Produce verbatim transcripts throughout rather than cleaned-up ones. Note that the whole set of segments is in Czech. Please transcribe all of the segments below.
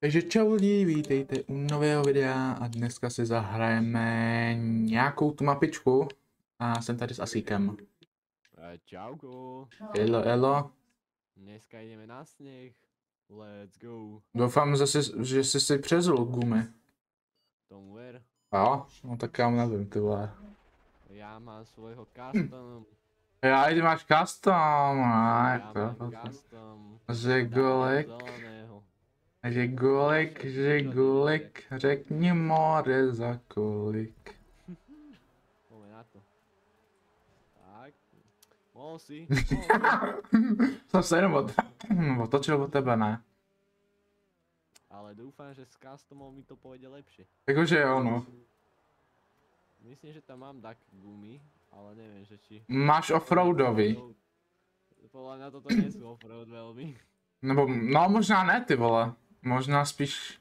Takže čau lidi, vítejte u nového videa a dneska si zahrajeme nějakou tu mapičku a jsem tady s Asíkem. Čauko. Elo, elo. Dneska jdeme na sněh. Let's go. Doufám, že jsi, že jsi si přezul gumy. Tomu ver. Jo? No tak já nevím, ty vole. Já mám svojho custom. Já, ty máš custom, a Já jak to? mám custom. Že golik, Zeleného. že golik, že golik, řekni more za kolik. Poďme na to. Tak. Mohol si. Jsem se jenom od... otočil od tebe, ne? Ale dúfam, že s customom mi to pôjde lepšie. Jakože jo, no. Myslím, že tam mám tak gumy, ale neviem, že či... Máš offroadový. Podľa mňa toto nie sú offroad veľmi. Nebo, no možná ne, ty vole. Možná spíš...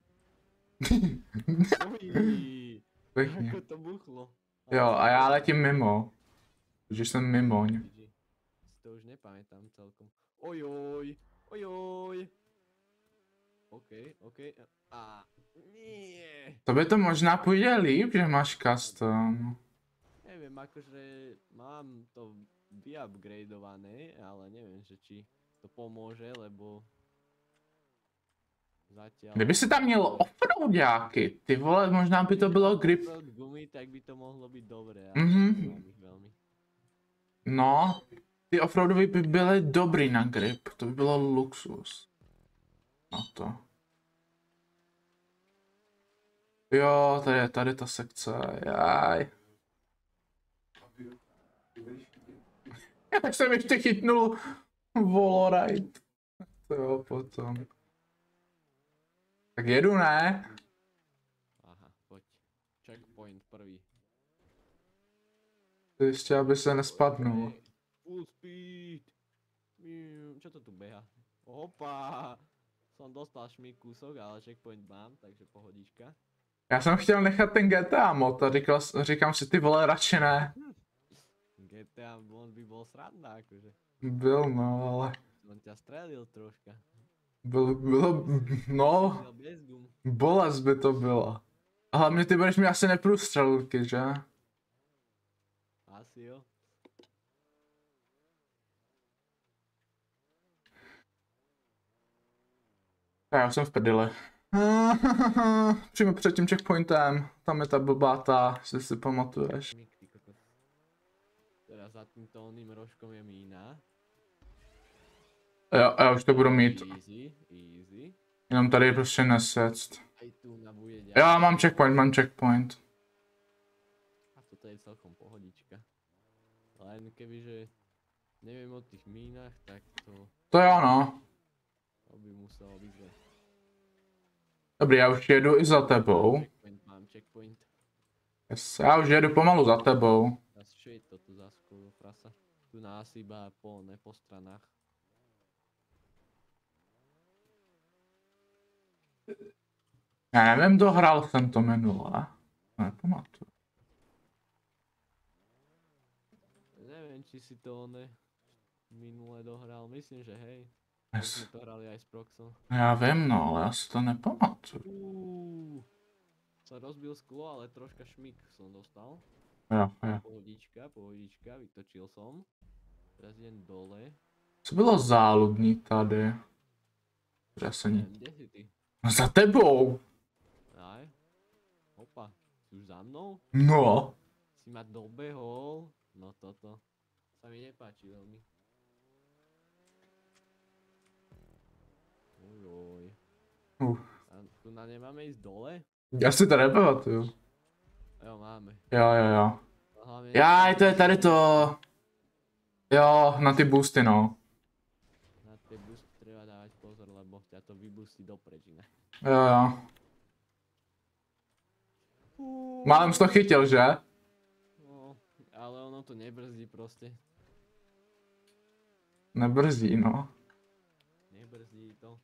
Uj, Pěkně. ako to buchlo. Jo, a já letím mimo. Protože jsem mimoň. Si to už nepamätám celkom. Ojoj, ojoj. OK, OK. A nie. To by to možná půjde líp, že máš custom. Neviem, akože mám to vyupgradeované, ale neviem, že či to pomôže, lebo zatiaľ... Kdyby si tam měl offroadáky, ty vole, možná by to bylo grip. Offroad gumy, tak by to mohlo byť dobré, ale Mhm. nemám ich veľmi. No, ty offroadový by byly dobrý na grip, to by bylo luxus. No to. Jo, tady je tady ta sekce, jaj. Já jsem ještě chytnul Volorite. To jo, potom. Tak jedu, ne? Aha, poď. Checkpoint prvý. Ještě, aby se nespadnul. Okay. Full speed. Miu, čo to tu beha? Opa. Som dostal šmík kúsok, ale checkpoint mám, takže pohodička. Já jsem chtěl nechat ten G T A mod a říkal, říkám si, ty vole, radši ne. G T A mod by bol sranda, akože. Byl, no, ale... On ťa strelil troška. Byl, bylo, no, Strelil bez gum. bolest by to byla. A hlavně ty budeš mít asi neprůstřelky, že? Asi jo. Já už jsem v prdele. Přímo před tím checkpointem, tam je ta blbáta, jestli si pamatuješ. Šmík, ty kokos. Teraz za týmto oným rožkom je mína. Jo, já už to budu mít. Easy, easy. Jenom tady prostě nesect. Aj tu na bude ďalej. Já mám checkpoint, mám checkpoint. A toto je celkom pohodička. Len kebyže neviem o tých mínach, tak to, To jo, no. to by muselo byť zle. Dobrý, já už jedu i za tebou. Checkpoint mám, checkpoint. Yes, já už jedu pomalu za tebou. Zas čo je toto za skoro frasa? Tu nás iba po, ne po stranách. Já nevím, dohrál jsem to minule. Nepamatuju. Neviem, či si to ne minule dohral, myslím, že hej. My Yes. sme to hrali aj s Proxom. Já vím, no, ale já si to nepamatuju. Uuu. Sa rozbil sklo, ale troška šmík som dostal. Jo, jo. Pohodička, pohodička, vytočil som. Teraz idem dole. Co bylo záludní tady? Já se Neviem, ní... kde si ty? No za tebou! Aj. Opa, si už za mnou? No. Si ma dobehol? No toto sa mi nepáči veľmi. Ojoj. Uh. A tu na nemáme ísť dole? Já si to nepamatuju. Jo, máme. Jo, jo, jo. A hlavne... Jaj, to je tady to. Jo, na ty boosty, no. Na tie boosty treba dávať pozor, lebo ťa to vyboostí dopreč inak. Jo, jo. Málem jsi to chytil, že? No, ale ono to nebrzdí proste. Nebrzdí, no. Nebrzdí to.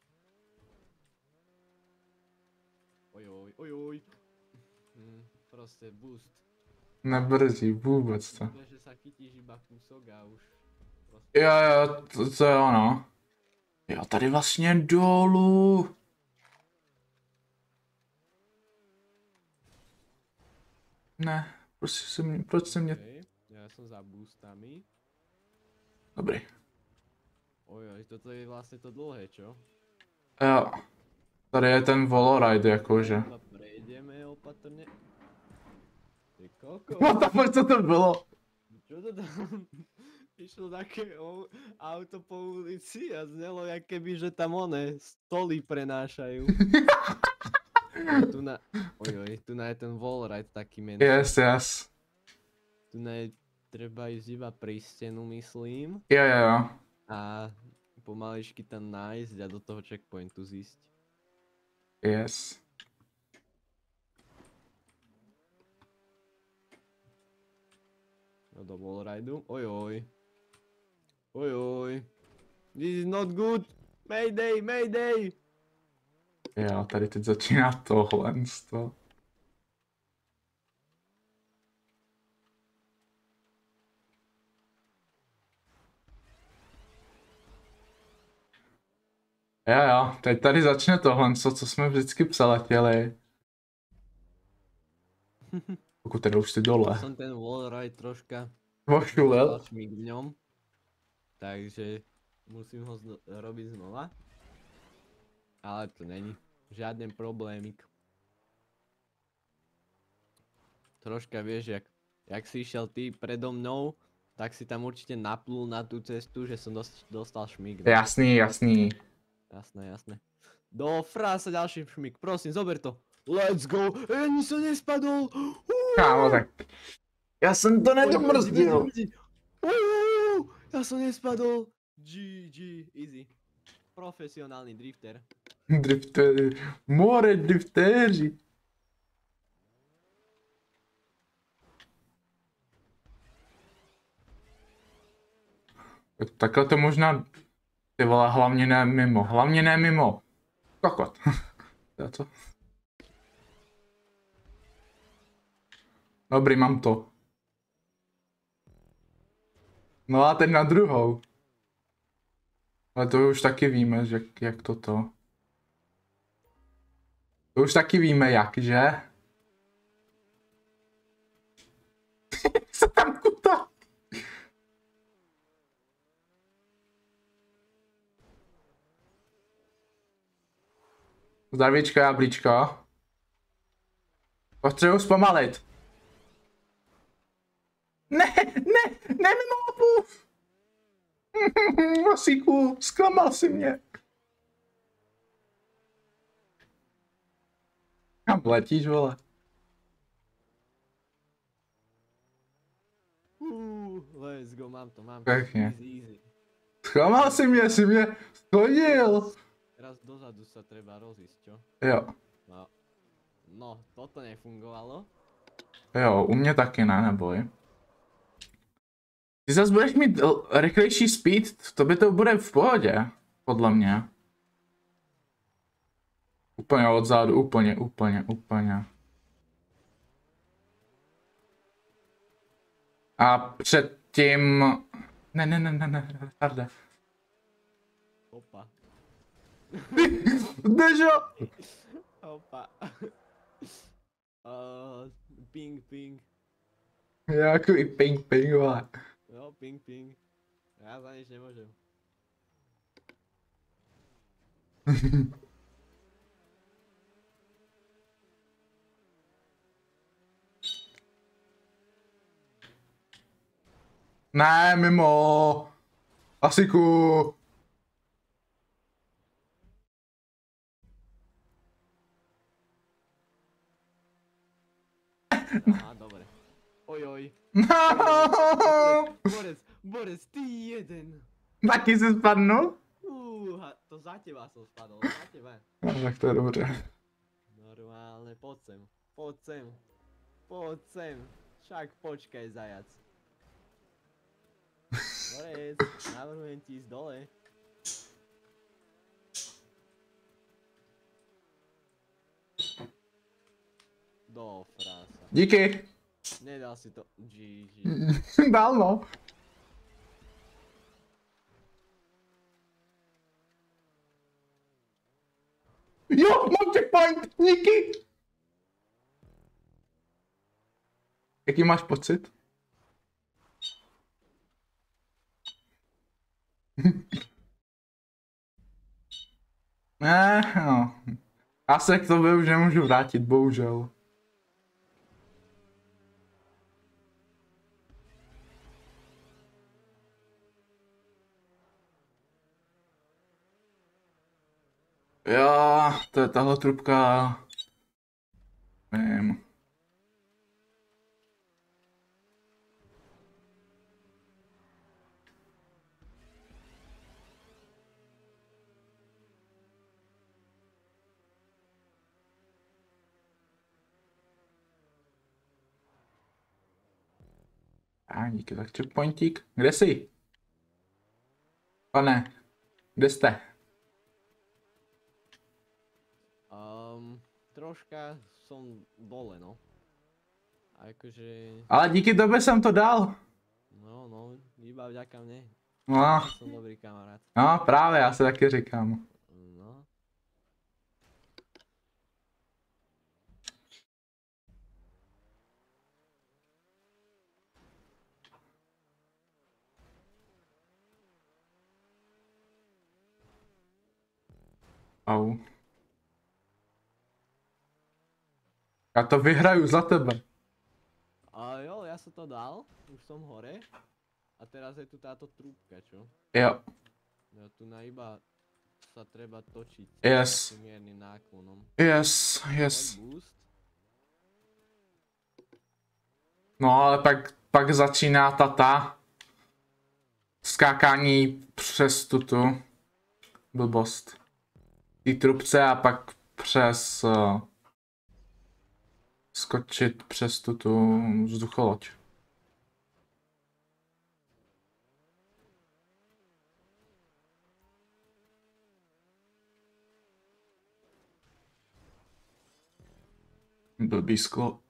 Ojoj, ojoj. Hm, proste boost. Nebrzdí vůbec to. Že sa chytíš iba kúsok a už proste... Jo, jo, to, to jo, no. Jo, tady vlastně dolů. Ne, proč se mě, proč se mě... Okay. Ja som za boostami. Dobrý. Ojoj, toto je vlastne to dlhé, čo? Jo. Tady je ten Voloride, jakože. Prejdeme opatrne. Ty koko. What the fuck, co to bylo? Čo to tam? Išlo také auto po ulici a znelo, jak keby, že tam one stoly prenášajú. Tu na... Ojoj, tu na je ten wallride taký menší. Yes, yes. Tu na je treba ísť iba pri stenu, myslím. Jo, jo, jo. A pomaličky tam nájsť a do toho checkpointu zísť. Yes. No do wallrideu. Ojoj. Ojoj. This is not good. Mayday, mayday. Jo, tady teď začíná tohle. To. Jo, jo, teď tady začne tohle, co, co jsme vždycky přeletěli. Pokud teda už jsi dole. Som ten wallride troška Vošulel. šmík v ňom. Takže musím ho zno robiť znova. Ale to není žiaden problémik. Troška vieš, jak, jak si išiel ty predo mnou, tak si tam určite naplul na tú cestu, že som dost, dostal šmík. No. Jasný, jasný. Jasné, jasné. Do frása ďalší šmík, prosím, zober to. Let's go, ani som nespadol. Kámo, tak. Já jsem to nedomrzdil. Ja som nespadol. G G, easy. Profesionálny drifter. Driftéři. More driftéři. Takhle to možná, ty vole, hlavně ne mimo, hlavně ne mimo. Kokot. To je co? Dobrý, mám to. No a teď na druhou. Ale to už taky víme, že, jak toto. To už taky víme jak, že? Se tam kutá. Zdravíčko, jablíčko. Potřebuji zpomalit. Ne, ne, ne mimo mapu. Masíku, zklamal si mě. Kam letíš, vole? Uh, let's go, mám to, mám to. Pěkně. Easy, easy. Zklamal si mě, si mě schodil. Teraz dozadu sa treba rozísť, čo? Jo, No, no toto nefungovalo. jo, u mě taky ne, neboj. Ty zase budeš mít rychlejší speed, to by to bude v pohodě, podle mě. Úplně odzadu, úplně, úplně, úplně. A předtím... Ne, ne, ne, ne, ne, retarde. Opa. Dežo! Opa. uh, ping, ping. Jako i ping, ping, vole. Jo, ping, ping. Ja za nič nemôžem. Ne, mimo. Asiku. Aha, dobre. Ojoj. No. Borec, borec, ty jeden. Taky jsi spadnul? Uha, to za teba som spadol, za teba. No, tak to je dobře. Normálne, poď sem, poď sem, poď sem. Však počkaj, zajac. Borec, navrhujem ti ísť dole. Do frása. Díky. Nedal si to. G G. Dál no. Jo, mám checkpoint, díky. Jaký máš pocit? Ne, no. Já se k tobě už nemůžu vrátit, bohužel. Jo, to je tahle trubka. Nevím. A díky za checkpointík. Kde jsi? Pane, kde jste? Um, troška som dole, no. Akože... Ale díky tobě jsem to dal. No, no, iba vďaka mne. No, Som dobrý kamarát. no právě, já se taky říkám. No. Au. Já to vyhraju za tebe. A jo, ja som to dal, už som hore. A teraz je tu táto trúbka, čo? Jo, No tu na iba sa treba točiť. Yes. S miernym náklonom. yes, yes. Tak boost. No ale pak, pak začíná tata. Skákání přes tuto blbost. Ty trubce a pak přes... Uh, skočit přes tuto vzducholoď. Blbý sklo.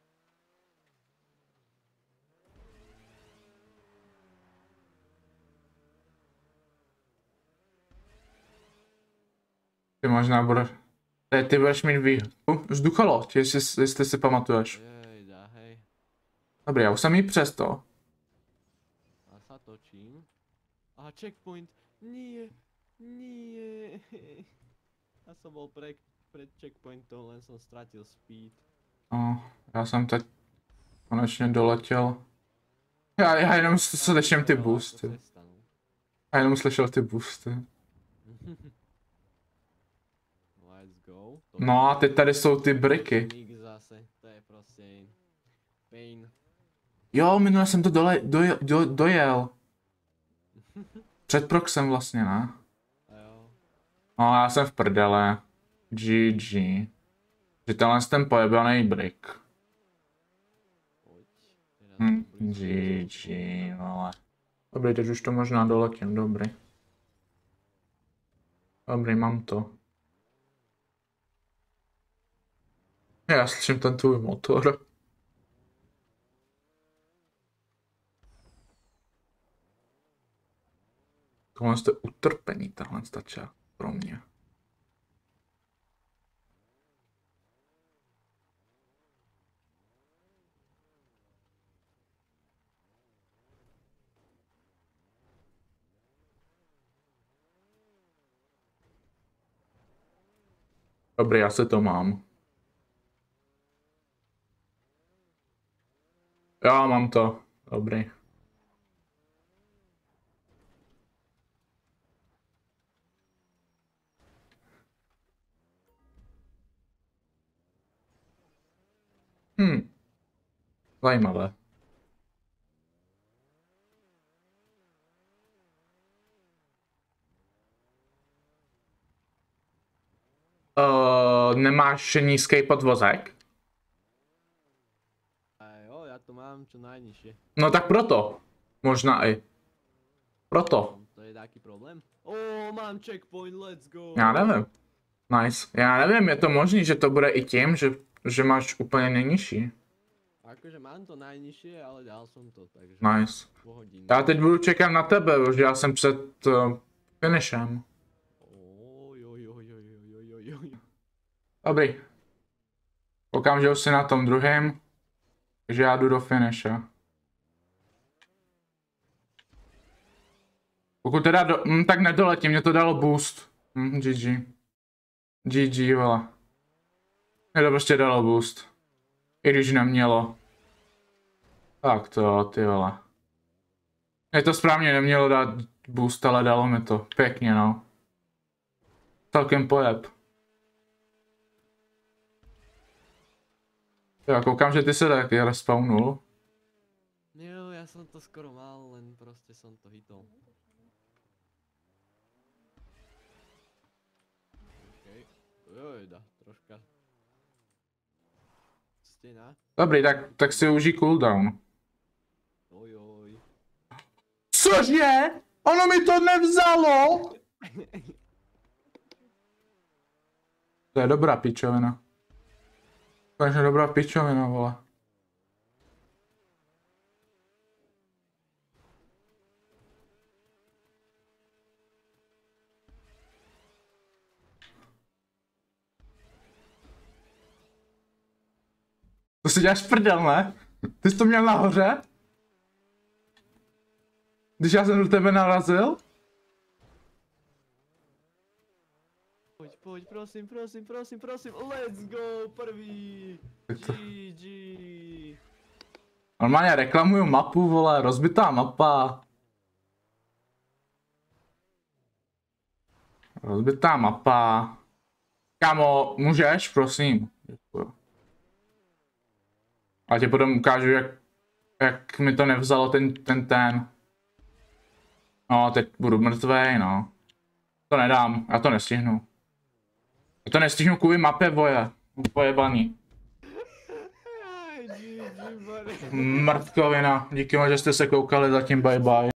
Ty možná bude... Ty, ty budeš mít výhodu. Vzducholoď, jestli, jestli si pamatuješ. Jejda, hej. Dobrý, já už jsem jí přes to. A sa točím. A checkpoint. Nie, nie. Ja som bol pre, pred checkpointom, len som stratil speed. No, já jsem teď konečně doletěl. Já, já jenom slyším ty boosty. Já jenom slyšel ty boosty. Let's go. No a teď tady jsou ty briky. Mix zase, to je prostě pain. Jo, minule jsem to dole, dojel, do, dojel. Před proxem vlastně, ne? A jo. No já jsem v prdele. G G. Že tenhle ten pojebaný brick. Poď. Teraz Hm, dobrý. G G, vole. Dobrý, teď už to možná doletím, dobrý. Dobrý, mám to. Já slyším ten tvůj motor. Tohle je utrpení, tahle stačá pro mě. Dobrý, já se to mám. Já mám to. Dobrý. Hm. Zajímavé. Uh, nemáš nízký podvozek? A jo, ja to mám čo najnižšie. No tak proto. Možná i. Proto. To je taký problém? Ó, mám checkpoint, let's go. Já nevím. Nice. Já nevím, je to možný, že to bude i tím, že, že máš úplně nejnižší. Akože mám to najnižšie, ale dal som to, takže Nice. pohodím. Já teď budu čekat na tebe, protože já jsem před uh, finishem. Oj, oj, oj, oj, oj, oj, oj. Dobrý. Koukám, že už jsi na tom druhém. Takže já jdu do finishe. Pokud teda do, hm, tak nedoletím, mě to dalo boost. Hm, G G. G G, vole. Mě to prostě dalo boost. I když nemělo. Tak to, ty vole. Je to správně nemělo dát boost, ale dalo mi to. Pěkně, no. Celkem pojeb. Já koukám, že ty se taky respawnul. Jo, ja som to skoro mal, len proste som to hitol. Okej. Jojda, troška. Stena. Dobrý, tak, tak si užij cooldown. Ojoj. Cože? Ono mi to nevzalo! To je dobrá pičovina. Konečně dobrá pičovina, vole. To si děláš prdel, ne? Ty jsi to měl nahoře? Když já jsem do tebe narazil? Poď, poď, prosím, prosím, prosím, prosím, let's go, prvý! to- G G! Normálně reklamuju mapu, vole, rozbitá mapa. Rozbitá mapa. Kámo, můžeš, prosím. Děkuju. A ti potom ukážu, jak, jak mi to nevzalo ten, ten, ten. No, teď budu mrtvej, no. To nedám, já to nestihnu. Já to nestihnu kvůli mapě, voje. Pojebaný. Aj, G G, bare. Mrtkovina. Díky moc, že jste se koukali, zatím bye bye.